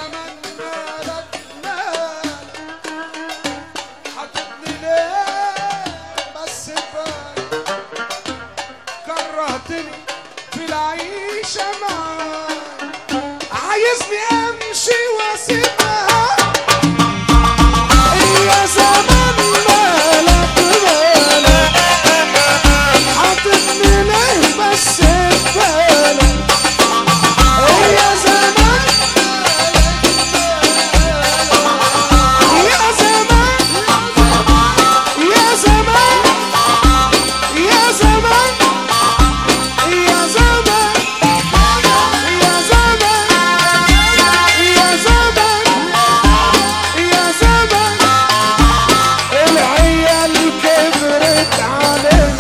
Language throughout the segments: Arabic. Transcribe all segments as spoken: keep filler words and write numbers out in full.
زمان مالك مالك حاططني ليه بس فاك كرهتني في العيشة معاك عايزني امشي واسيبك يا زمان مالك مالك حاططني ليه بس ببالك يا زمان يا زمان يا زمان يا زمان يا زمان يا زمان يا زمان يا زمان العيال كبرت عليك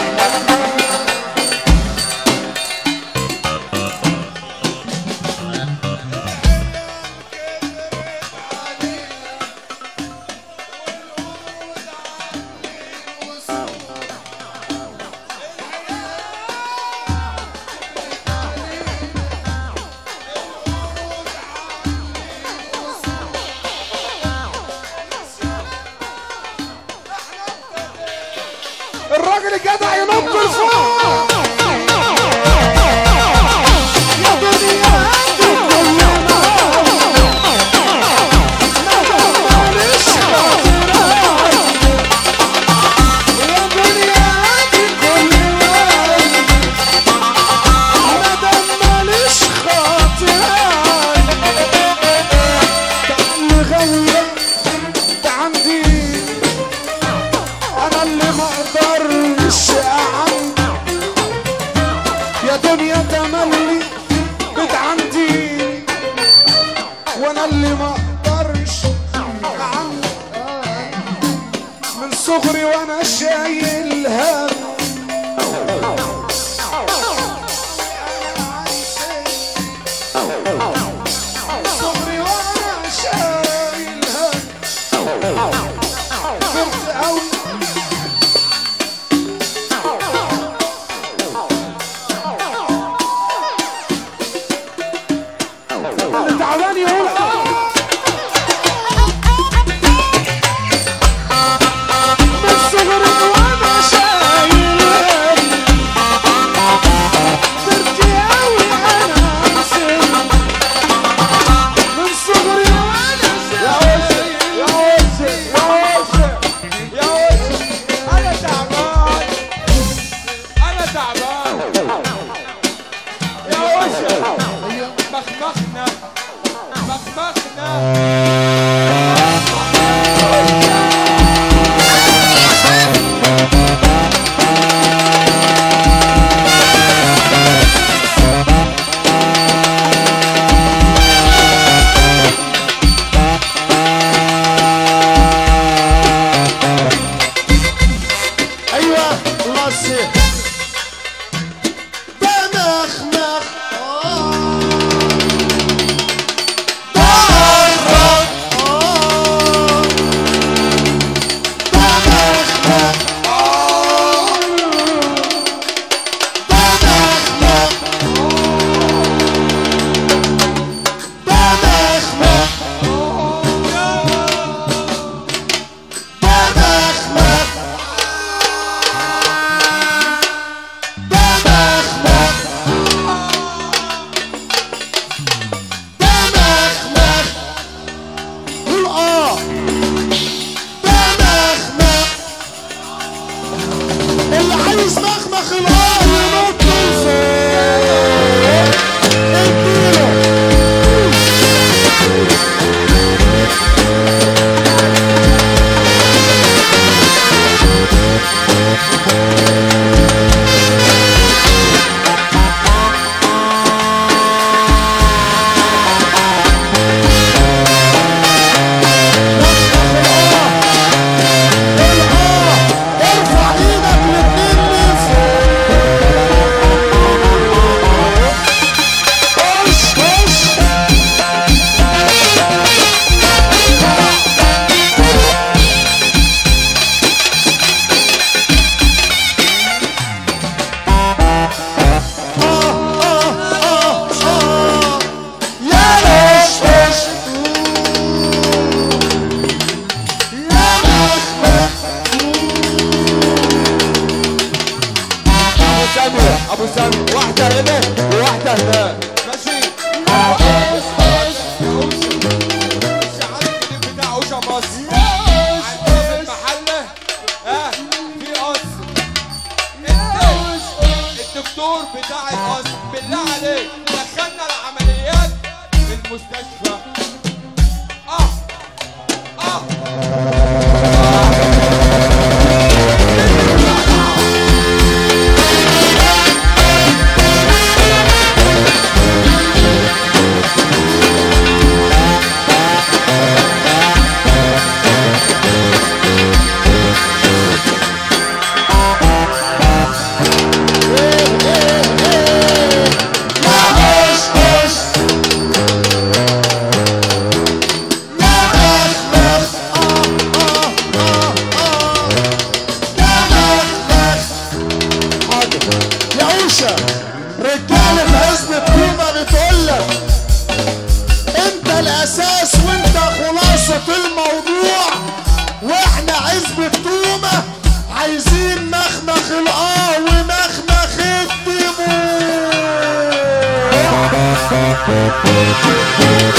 الراجل الجدع ينط لفوق يا دنيا دي كلنا ماليش خاطر يا دنيا دي كلنا مادام ماليش خاطر تعال غير ده عندي انا اللي ما اقدرش اعمل يا دنيا تملي بيت عندي وانا اللي ما اقدرش اعمل من صغري وانا شايل هم من صغري وانا شايل هم كبرت قوي اللي تعبان يقول من صغري وانا شايل هم كبرت قوي انا مسن من صغري وانا شايل يا وسع يا وسع يا وسع انا تعبان انا تعبان يا وسع مخمخنا مخمخنا ايوه الله يسير بمخمخ ارفع ايدك الاتنين لفوق الاساس وانت خلاصة الموضوع، واحنا عزبة تومة عايزين مخمخ الاه ومخمخ الدموع.